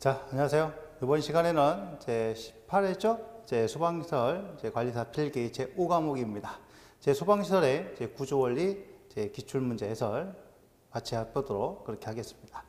자, 안녕하세요. 이번 시간에는 제 18회죠? 제 소방시설 관리사 필기 제 5과목입니다. 제 소방시설의 제 구조원리 제 기출문제 해설 같이 해보도록 그렇게 하겠습니다.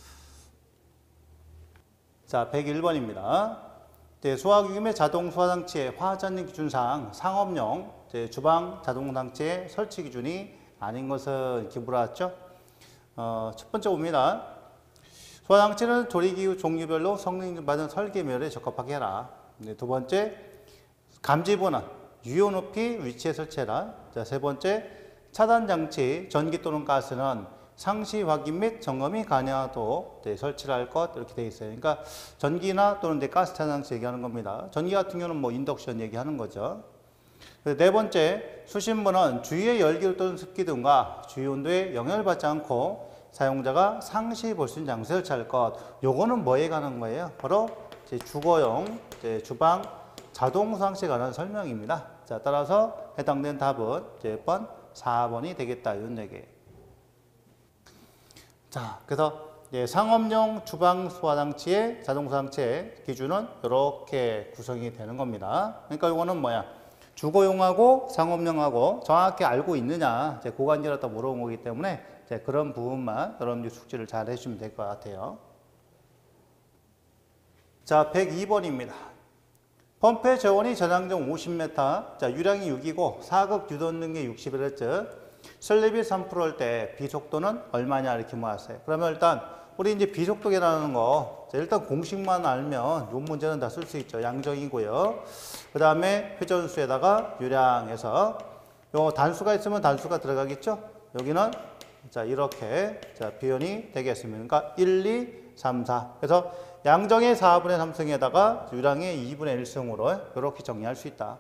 자, 101번입니다. 소화기금의 자동 소화장치의 화전력 기준상 상업용 주방 자동 장치의 설치 기준이 아닌 것은 이렇게 물어왔죠. 첫 번째 봅니다. 소화장치는 조리기구 종류별로 성능 받은 설계면에 적합하게 해라. 두 번째, 감지부는 유효 높이 위치에 설치해라. 자, 세 번째, 차단장치 전기 또는 가스는 상시 확인 및 점검이 가능하도록 설치를 할 것 이렇게 되어 있어요. 그러니까 전기나 또는 가스 차단장치 얘기하는 겁니다. 전기 같은 경우는 뭐 인덕션 얘기하는 거죠. 네 번째, 수신부는 주위의 열기류 또는 습기 등과 주위 온도에 영향을 받지 않고 사용자가 상시 볼 수 있는 장소에 설치할 것. 요거는 뭐에 관한 거예요? 바로 주거용 주방 자동 소화장치에 관한 설명입니다. 자, 따라서 해당되는 답은 몇 번? 4번이 되겠다. 이런 얘기예요. 자, 그래서 상업용 주방 소화장치의 자동 소화장치의 기준은 이렇게 구성이 되는 겁니다. 그러니까 이거는 뭐야? 주거용하고 상업용하고 정확히 알고 있느냐, 고관절에다 물어본 거기 때문에 그런 부분만 여러분들 숙지를 잘 해주시면 될 것 같아요. 자, 102번입니다. 펌프의 저온이 전향정 50m, 자, 유량이 6이고 사극 유도 능력이 60Hz, 설립이 3%일 때 비속도는 얼마냐 이렇게 모았어요. 그러면 일단 우리 이제 비속도 계산하는 거, 자, 일단 공식만 알면 이 문제는 다 쓸 수 있죠. 양정이고요. 그 다음에 회전수에다가 유량해서 요 단수가 있으면 단수가 들어가겠죠. 여기는 자, 이렇게 자, 비연이 되겠습니다. 그러니까 1, 2, 3, 4. 그래서 양정의 4분의 3승에다가 유량의 2분의 1승으로 이렇게 정리할 수 있다.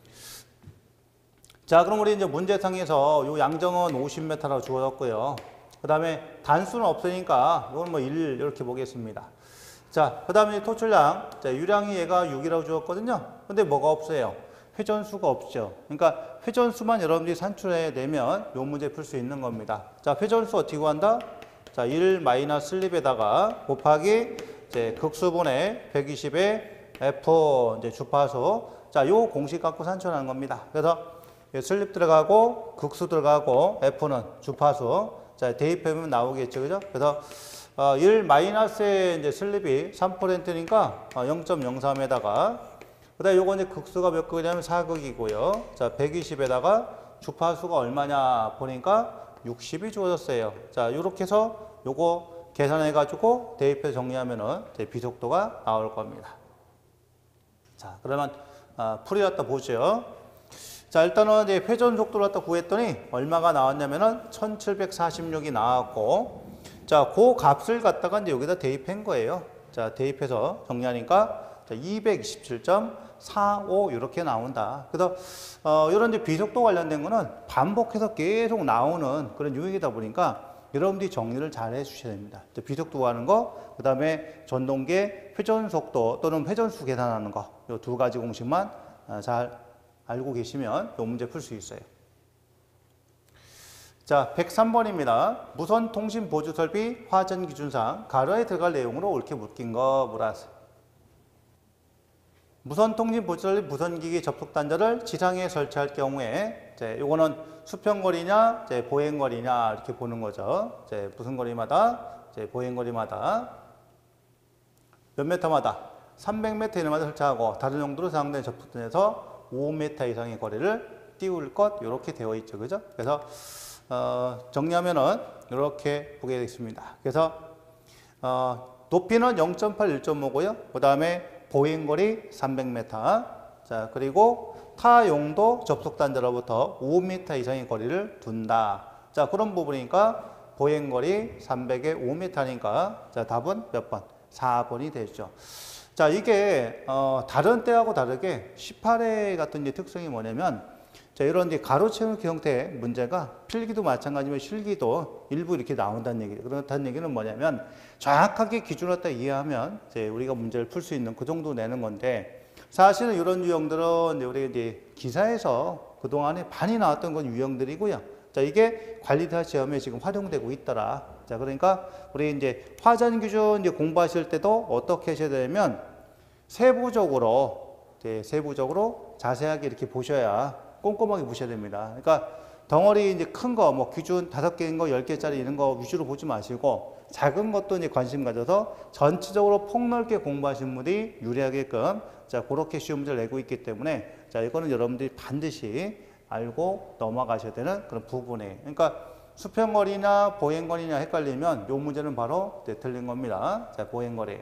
자, 그럼 우리 이제 문제상에서 요 양정은 50m라고 주어졌고요. 그 다음에 단수는 없으니까 이건 뭐 1 이렇게 보겠습니다. 자, 그 다음에 토출량. 자, 유량이 얘가 6이라고 주었거든요. 근데 뭐가 없어요? 회전수가 없죠. 그러니까 회전수만 여러분들이 산출해내면 이 문제 풀 수 있는 겁니다. 자, 회전수 어떻게 구한다? 자, 1 마이너스 슬립에다가 곱하기 극수분의 120의 F 주파수. 자, 요 공식 갖고 산출하는 겁니다. 그래서 슬립 들어가고 극수 들어가고 F는 주파수. 자, 대입하면 나오겠죠. 그죠? 그래서 1 마이너스의 슬립이 3%니까 0.03에다가 그 다음에 요거 이제 극수가 몇 극이냐면 4극이고요. 자, 120에다가 주파수가 얼마냐 보니까 60이 주어졌어요. 자, 요렇게 해서 요거 계산해가지고 대입해서 정리하면은 비속도가 나올 겁니다. 자, 그러면 풀이 갖다 보죠. 자, 일단은 이제 회전 속도를 갖다 구했더니 얼마가 나왔냐면은 1746이 나왔고, 자, 그 값을 갖다가 이제 여기다 대입한 거예요. 자, 대입해서 정리하니까 227.45 이렇게 나온다. 그래서 이런 이제 비속도 관련된 거는 반복해서 계속 나오는 그런 유형이다 보니까 여러분들이 정리를 잘 해주셔야 됩니다. 비속도 하는 거, 그 다음에 전동계 회전 속도 또는 회전수 계산하는 거, 이 두 가지 공식만 잘 알고 계시면 이 문제 풀 수 있어요. 자, 103번입니다. 무선 통신 보조 설비 화전 기준상 가로에 들어갈 내용으로 옳게 묶인 거 물었어요. 무선 통신 보조 설비 무선기기 접속 단자를 지상에 설치할 경우에 이거는 수평거리냐 보행거리냐 이렇게 보는 거죠. 무슨 거리마다 보행거리마다 몇 메터마다 300m 이내마다 설치하고 다른 용도로 사용된 접속단에서 5m 이상의 거리를 띄울 것 이렇게 되어 있죠. 그죠? 그래서 정리하면은 이렇게 보게 되겠습니다. 그래서 높이는 0.8, 1.5고요. 그 다음에 보행거리 300m. 자, 그리고 타 용도 접속 단자로부터 5m 이상의 거리를 둔다. 자, 그런 부분이니까 보행거리 300에 5m니까 자, 답은 몇 번? 4번이 되죠. 자, 이게 다른 때하고 다르게 18회 같은 이제 특성이 뭐냐면 자, 이런 이제 가로채우기 형태의 문제가 필기도 마찬가지면 실기도 일부 이렇게 나온다는 얘기예요. 그렇다는 얘기는 뭐냐면 정확하게 기준을 갖다 이해하면 이제 우리가 문제를 풀 수 있는 그 정도 내는 건데 사실은 이런 유형들은 우리가 이제 기사에서 그동안에 많이 나왔던 건 유형들이고요. 자, 이게 관리사 시험에 지금 활용되고 있더라. 자, 그러니까 우리 이제 화전 기준 이제 공부하실 때도 어떻게 하셔야 되냐면 세부적으로 자세하게 이렇게 보셔야 꼼꼼하게 보셔야 됩니다. 그러니까 덩어리 이제 큰 거, 뭐 기준 5개인 거, 10개짜리 이런 거 위주로 보지 마시고 작은 것도 이제 관심 가져서 전체적으로 폭넓게 공부하신 분이 유리하게끔 자, 그렇게 시험 문제를 내고 있기 때문에 자, 이거는 여러분들이 반드시 알고 넘어가셔야 되는 그런 부분이에요. 그러니까 수평거리나 보행거리냐 헷갈리면 이 문제는 바로 틀린 겁니다. 자, 보행거리예요.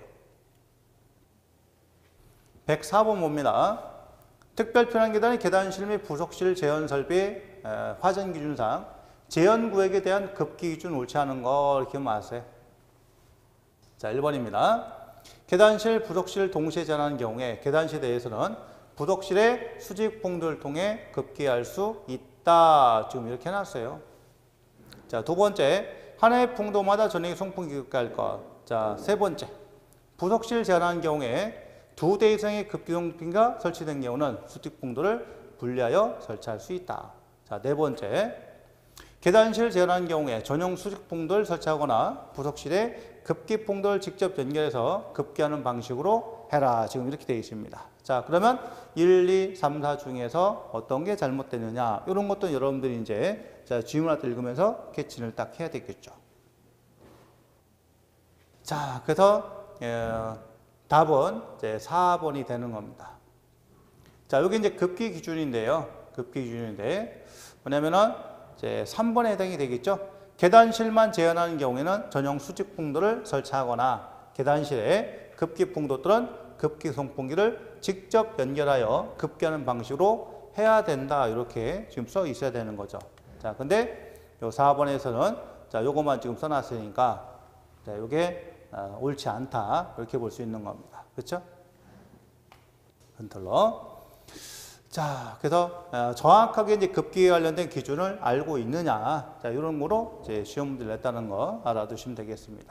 104번 봅니다. 특별 편한 계단의 계단실 및 부속실 재현 설비 화전 기준상 재현 구획에 대한 급기 기준 옳지 않은 거 이렇게 말하세요. 자, 1번입니다. 계단실, 부속실 동시에 재현하는 경우에 계단실에서는 부속실의 수직봉들을 통해 급기할 수 있다. 지금 이렇게 해놨어요. 자, 두 번째, 하나의 풍도마다 전액이 송풍기 급기할 것. 자, 세 번째, 부속실 재현하는 경우에 2대 이상의 급기송풍기가 설치된 경우는 수직봉도를 분리하여 설치할 수 있다. 자, 네 번째, 계단실 재현하는 경우에 전용 수직봉도를 설치하거나 부속실에 급기봉도를 직접 연결해서 급기하는 방식으로 해라. 지금 이렇게 되어 있습니다. 자, 그러면 1, 2, 3, 4 중에서 어떤 게 잘못되느냐 이런 것도 여러분들이 이제 자, 질문을 읽으면서 캐치를 딱 해야 되겠죠. 자, 그래서 답은 이제 4번이 되는 겁니다. 자, 여기 이제 급기 기준인데요. 급기 기준인데 뭐냐면은 이제 3번에 해당이 되겠죠. 계단실만 재현하는 경우에는 전용 수직봉도를 설치하거나 계단실에 급기봉도 또는 급기송풍기를 직접 연결하여 급기하는 방식으로 해야 된다. 이렇게 지금 써 있어야 되는 거죠. 자, 근데 요 4번에서는 자, 요것만 지금 써놨으니까 자, 요게 옳지 않다. 이렇게 볼 수 있는 겁니다. 그렇죠? 컨트롤러. 자, 그래서 정확하게 이제 급기에 관련된 기준을 알고 있느냐. 자, 이런 거로 이제 시험 문제를 냈다는 거 알아두시면 되겠습니다.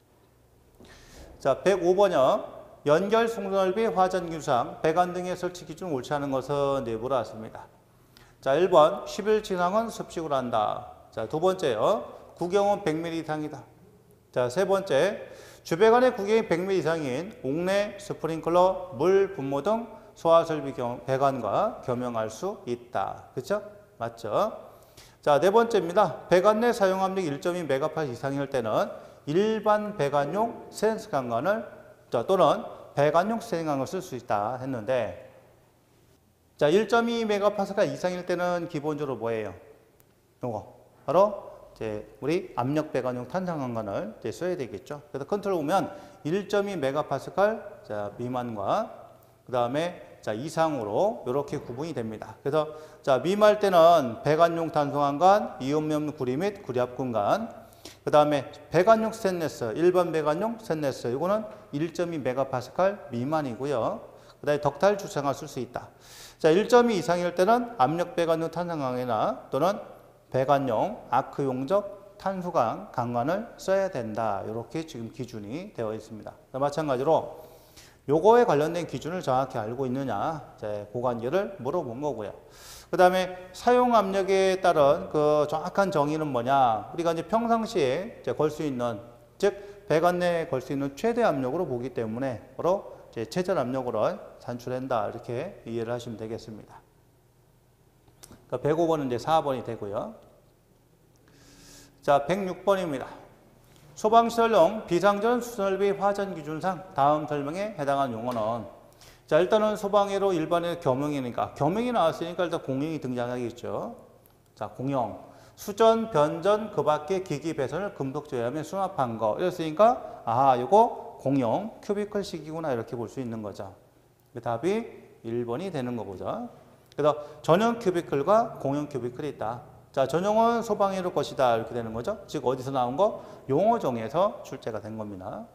자, 105번요. 연결 송넓이 화전 기준상 배관 등의 설치 기준 옳지 않은 것은 이제 물어왔습니다. 자, 1번 11 이상은 습식으로 한다. 자, 두 번째요. 구경은 100mm 이상이다. 자, 세 번째, 주배관의 구경이 100mm 이상인 옥내 스프링클러, 물 분모 등 소화설비 배관과 겸용할 수 있다. 그렇죠? 맞죠? 자, 네 번째입니다. 배관 내 사용 압력 1.2MPa 이상일 때는 일반 배관용 센스 강관을 또는 배관용 센스 강관을 쓸 수 있다 했는데 자, 1.2MPa 이상일 때는 기본적으로 뭐예요? 요거 바로 이제 우리 압력 배관용 탄산강관을 이제 써야 되겠죠. 그래서 컨트롤 보면 1.2MPa 자, 미만과 그 다음에 자, 이상으로 이렇게 구분이 됩니다. 그래서 자, 미만 때는 배관용 단송강관, 이온면 구리 및 구리압 공간, 그 다음에 배관용 스테인리스, 일반 배관용 스테인리스, 이거는 1.2MPa 미만이고요. 그 다음에 덕탈 주창을 쓸 수 있다. 자, 1.2 이상일 때는 압력 배관용 탄산강이나 또는 배관용 아크용적 탄수강 강관을 써야 된다. 이렇게 지금 기준이 되어 있습니다. 마찬가지로 요거에 관련된 기준을 정확히 알고 있느냐, 그 관계를 물어본 거고요. 그 다음에 사용 압력에 따른 그 정확한 정의는 뭐냐, 우리가 이제 평상시에 걸 수 있는, 즉 배관 내에 걸 수 있는 최대 압력으로 보기 때문에 바로 이제 최저 압력으로 산출한다. 이렇게 이해를 하시면 되겠습니다. 그러니까 105번은 이제 4번이 되고요. 자, 106번입니다. 소방시설용 비상전 수설비 화전 기준상 다음 설명에 해당하는 용어는 자, 일단은 소방회로 일반의 겸용이니까 겸용이 나왔으니까 일단 공용이 등장하겠죠. 자, 공용. 수전, 변전, 그 밖에 기기 배선을 금속 제어하면 수납한 거. 이랬으니까 아, 이거 공용 큐비클식이구나 이렇게 볼 수 있는 거죠. 그 답이 1번이 되는 거죠. 그래서 전용 큐비클과 공용 큐비클이 있다. 자, 전용은 소방회로 것이다. 이렇게 되는 거죠. 즉, 어디서 나온 거? 용어정에서 출제가 된 겁니다.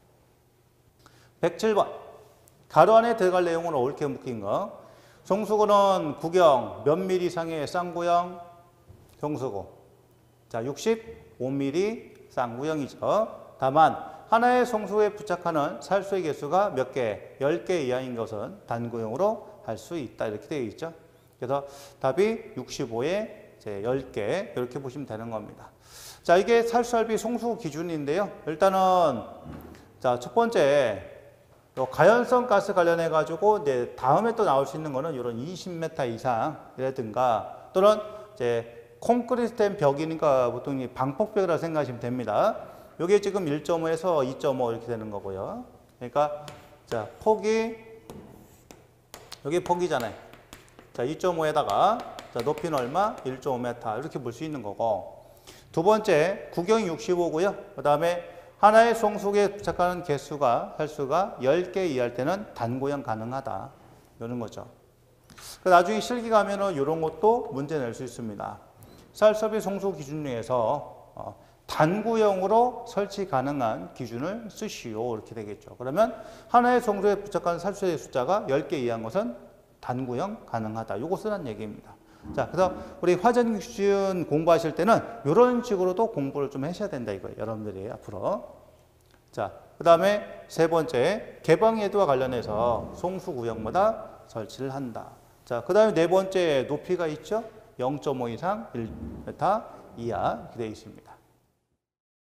107번. 가로 안에 들어갈 내용으로 옳게 묶인 거. 송수구는 구경 몇 미리 이상의 쌍구형 송수구. 자, 65mm 쌍구형이죠. 다만, 하나의 송수구에 부착하는 살수의 개수가 몇 개? 10개 이하인 것은 단구형으로 할 수 있다. 이렇게 되어 있죠. 그래서 답이 65에 이제 10개 이렇게 보시면 되는 겁니다. 자, 이게 살수할비 송수 기준인데요. 일단은 자, 첫 번째 가연성 가스 관련해 가지고 이제 다음에 또 나올 수 있는 거는 이런 20m 이상이라든가 또는 이제 콘크리트 된 벽이니까 보통 이 방폭벽이라고 생각하시면 됩니다. 이게 지금 1.5에서 2.5 이렇게 되는 거고요. 그러니까 자, 폭이 여기 폭이잖아요. 자, 2.5에다가 자, 높이는 얼마? 1.5m 이렇게 볼 수 있는 거고. 두 번째 구경이 65고요. 그다음에 하나의 송수기에 부착하는 개수가 횟수가 10개 이하일 때는 단구형 가능하다. 이런 거죠. 나중에 실기 가면은 이런 것도 문제 낼 수 있습니다. 쌀섭이 송수 기준 중에서 단구형으로 설치 가능한 기준을 쓰시오. 이렇게 되겠죠. 그러면 하나의 송수에 부착하는 살수의 숫자가 10개 이하인 것은 단구형 가능하다. 이거 쓰란 얘기입니다. 자, 그래서 우리 화전 기준 공부하실 때는 이런 식으로도 공부를 좀 하셔야 된다 이거예요. 여러분들이 앞으로. 자, 그 다음에 세 번째 개방 예도와 관련해서 송수 구형마다 설치를 한다. 자, 그 다음에 네 번째 높이가 있죠. 0.5 이상 1m 이하 이렇게 되어 있습니다.